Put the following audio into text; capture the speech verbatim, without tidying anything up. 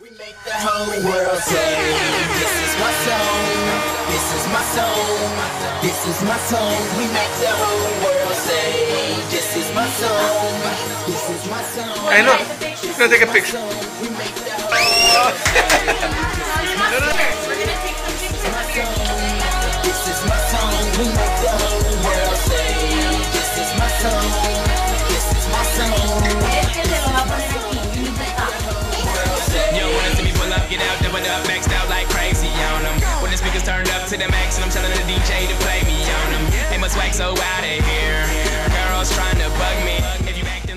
We make the whole world say, this is my song, this is my song, this is my song. We make the whole world say, this is my song, this is my song. I know. He's gonna take a picture. We make the whole world say, We're gonna take some pictures. this is my song. We make the whole world say, this is my song, this is my song. Yo, wanna see me pull up, get out, double up, maxed out like crazy on them. When the speakers turned up to the max and I'm telling the D J to play me on them. They must wax so out of here. Girls trying to bug me. If you back